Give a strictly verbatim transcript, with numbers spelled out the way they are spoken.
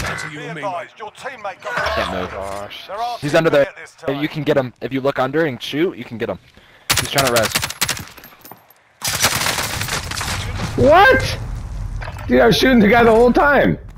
to you and me, mate. Your teammate got Can't move. Gosh. There are He's two under there. at this time. You can get him. If you look under and shoot, you can get him. He's trying to res. What? Dude, I was shooting the guy the whole time.